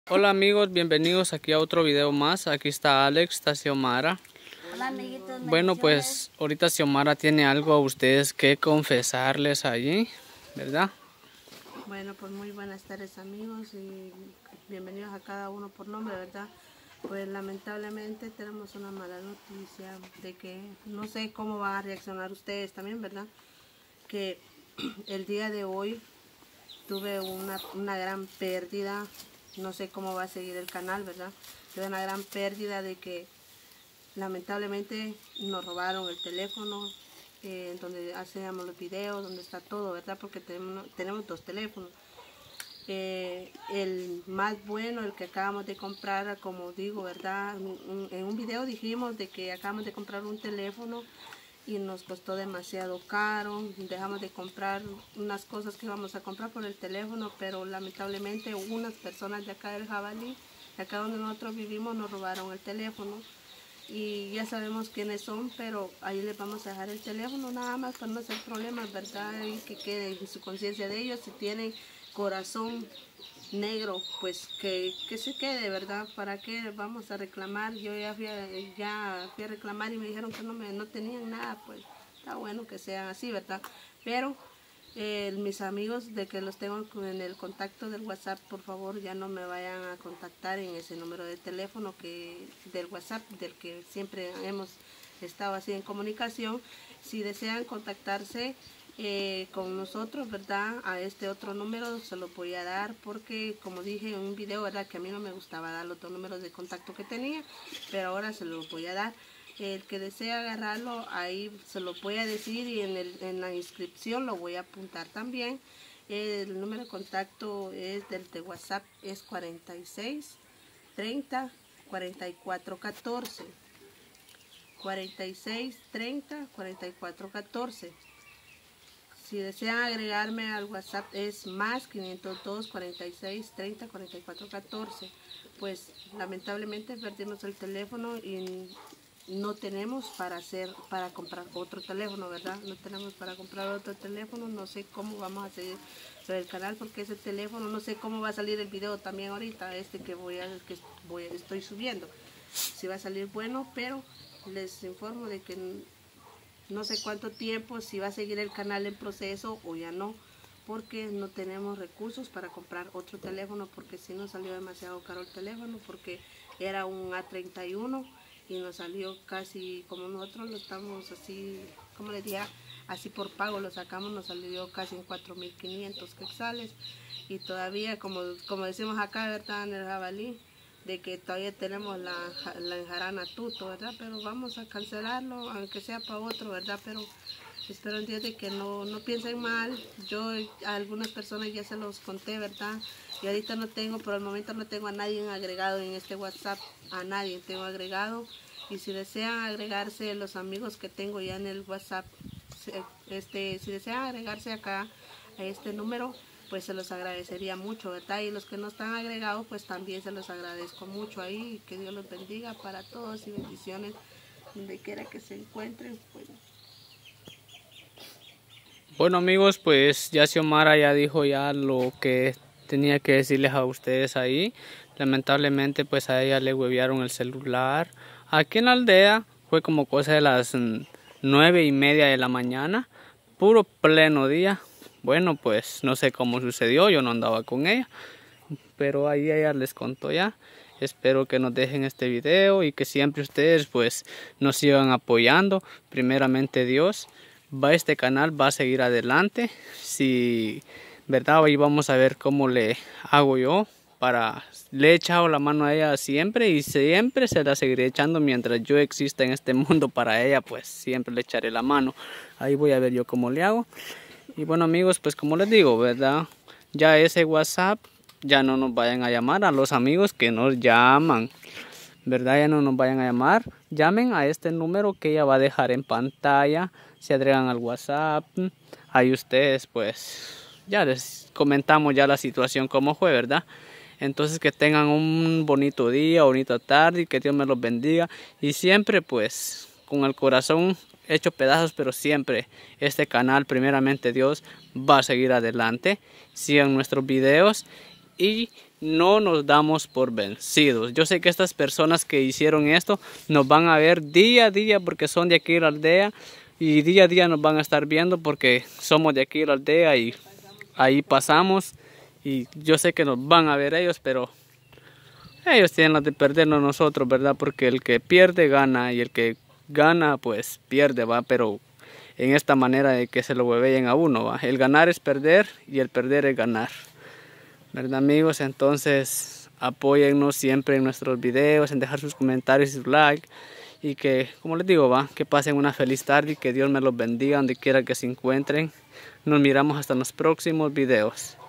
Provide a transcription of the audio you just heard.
Hola amigos, bienvenidos aquí a otro video más. Aquí está Alex, está Xiomara. Hola amiguitos. Bueno, pues ahorita Xiomara tiene algo a ustedes que confesarles allí, ¿verdad? Bueno, pues muy buenas tardes amigos y bienvenidos a cada uno por nombre, ¿verdad? Pues lamentablemente tenemos una mala noticia de que no sé cómo van a reaccionar ustedes también, ¿verdad? Que el día de hoy tuve una gran pérdida, no sé cómo va a seguir el canal, ¿verdad? Tuve una gran pérdida de que lamentablemente nos robaron el teléfono, donde hacíamos los videos, donde está todo, ¿verdad? Porque tenemos dos teléfonos. El más bueno, el que acabamos de comprar, como digo, ¿verdad? En un video dijimos de que acabamos de comprar un teléfono y nos costó demasiado caro. Dejamos de comprar unas cosas que íbamos a comprar por el teléfono, pero lamentablemente unas personas de acá del Jabalí, de acá donde nosotros vivimos, nos robaron el teléfono. Y ya sabemos quiénes son, pero ahí les vamos a dejar el teléfono nada más para no hacer problemas, ¿verdad? Y que quede en su conciencia de ellos. Si tienen corazón negro, pues que se quede, ¿verdad? ¿Para qué vamos a reclamar? Yo ya fui a reclamar y me dijeron que no tenían nada, pues está bueno que sean así, ¿verdad? Pero mis amigos de que los tengo en el contacto del WhatsApp, por favor ya no me vayan a contactar en ese número de teléfono del WhatsApp del que siempre hemos estado así en comunicación. Si desean contactarse con nosotros, ¿verdad? A este otro número se lo voy a dar porque, como dije en un video, ¿verdad? Que a mí no me gustaba dar los dos números de contacto que tenía, pero ahora se los voy a dar. El que desea agarrarlo, ahí se lo voy a decir y en la inscripción lo voy a apuntar también. El número de contacto es del de WhatsApp, es 46 30 44 14. 46 30 44 14. Si desean agregarme al WhatsApp es más 502 46 30 44 14. Pues lamentablemente perdimos el teléfono y no tenemos para comprar otro teléfono, ¿verdad? No tenemos para comprar otro teléfono. No sé cómo vamos a seguir sobre el canal porque ese teléfono, no sé cómo va a salir el video también ahorita, estoy subiendo. Si va a salir bueno, pero les informo de que no sé cuánto tiempo, si va a seguir el canal en proceso o ya no, porque no tenemos recursos para comprar otro teléfono, porque si nos salió demasiado caro el teléfono, porque era un A31 y nos salió casi, como nosotros lo estamos así, como les decía, así por pago lo sacamos, nos salió casi en 4.500 quetzales y todavía, como decimos acá, ¿verdad? En el Jabalí, de que todavía tenemos la enjarana tuto, ¿verdad? Pero vamos a cancelarlo, aunque sea para otro, ¿verdad? Pero espero entiendan que no piensen mal. Yo a algunas personas ya se los conté, ¿verdad? Y ahorita no tengo, por el momento no tengo a nadie agregado en este WhatsApp, a nadie tengo agregado. Y si desean agregarse los amigos que tengo ya en el WhatsApp, si desean agregarse acá a este número, pues se los agradecería mucho, ¿verdad? Y los que no están agregados, pues también se los agradezco mucho ahí. Que Dios los bendiga para todos y bendiciones donde quiera que se encuentren. Bueno amigos, pues ya Xiomara ya dijo ya lo que tenía que decirles a ustedes ahí. Lamentablemente pues a ella le huevearon el celular. Aquí en la aldea fue como cosa de las 9:30 de la mañana, puro pleno día. Bueno, pues no sé cómo sucedió, yo no andaba con ella, pero ahí ella les contó ya. Espero que nos dejen este video y que siempre ustedes pues nos sigan apoyando. Primeramente Dios, este canal va a seguir adelante. Si, verdad, hoy vamos a ver cómo le hago yo le he echado la mano a ella siempre y siempre se la seguiré echando mientras yo exista en este mundo para ella, pues siempre le echaré la mano. Ahí voy a ver yo cómo le hago. Y bueno amigos, pues como les digo, verdad, ya ese WhatsApp, ya no nos vayan a llamar a los amigos que nos llaman, verdad, ya no nos vayan a llamar, llamen a este número que ella va a dejar en pantalla, se agregan al WhatsApp, ahí ustedes pues ya les comentamos ya la situación como fue, verdad. Entonces que tengan un bonito día, bonita tarde y que Dios me los bendiga y siempre pues con el corazón hecho pedazos, pero siempre este canal, primeramente Dios, va a seguir adelante. Sigan nuestros videos y no nos damos por vencidos. Yo sé que estas personas que hicieron esto nos van a ver día a día porque son de aquí de la aldea. Y día a día nos van a estar viendo porque somos de aquí de la aldea y ahí pasamos. Y yo sé que nos van a ver ellos, pero ellos tienen las de perdernos nosotros, ¿verdad? Porque el que pierde gana y el que gana pues pierde, ¿va? Pero en esta manera de que se lo hueven a uno, ¿va? El ganar es perder y el perder es ganar, ¿verdad, amigos? Entonces apóyennos siempre en nuestros videos, en dejar sus comentarios y su like. Y que, como les digo, va, que pasen una feliz tarde y que Dios me los bendiga donde quiera que se encuentren. Nos miramos hasta los próximos videos.